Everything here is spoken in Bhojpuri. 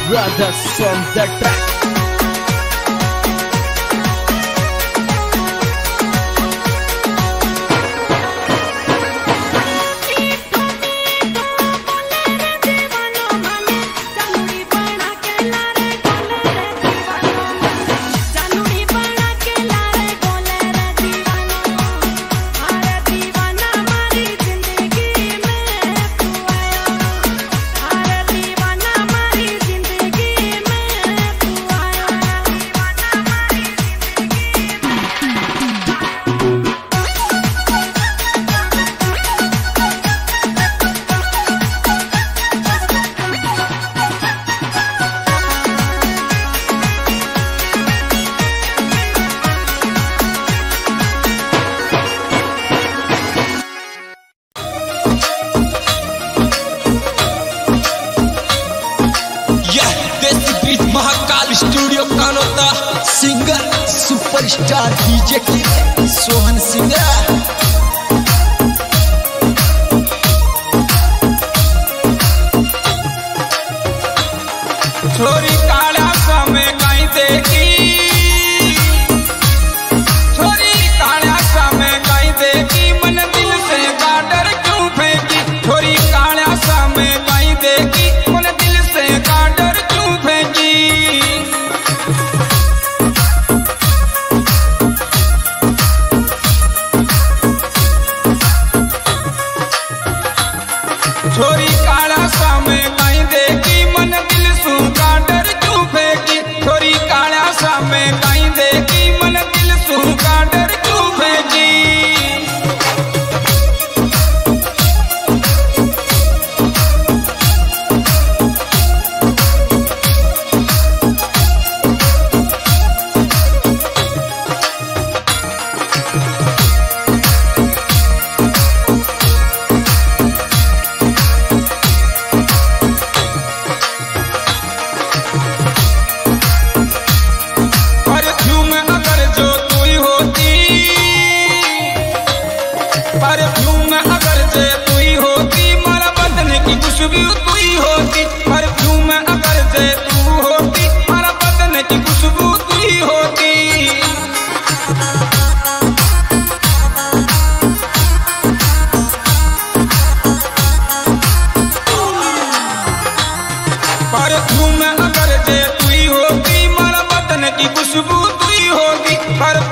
brothers on the track. Mahakal studio Kanota singer superstar DJ की सोहन सिंगर। छोरी काला समय कहीं देखी, छोरी काला समय कहीं देखी, मन दिल से गाडर क्यों फेंकी। छोरी काला समय कहीं देखी, मन दिल से गाडर क्यों फेंकी। छोरी काला समय कहीं देखी, मन दिल से गाडर क्यों फेंकी। छोरी काला समय कहीं देखी, मन दिल से गाडर क्यों फेंकी। परफ्यूम अगर जो तू ही होती, परफ्यूम अगर जो तू ही होती, मारा बदन की खुशबू तू ही होती। परफ्यूम अगर जो तू होती, मारा बदन की खुशबू तू ही होती। परफ्यूम अगर जे तू ही होगी, मारा बदन की खुशबू तू ही होगी।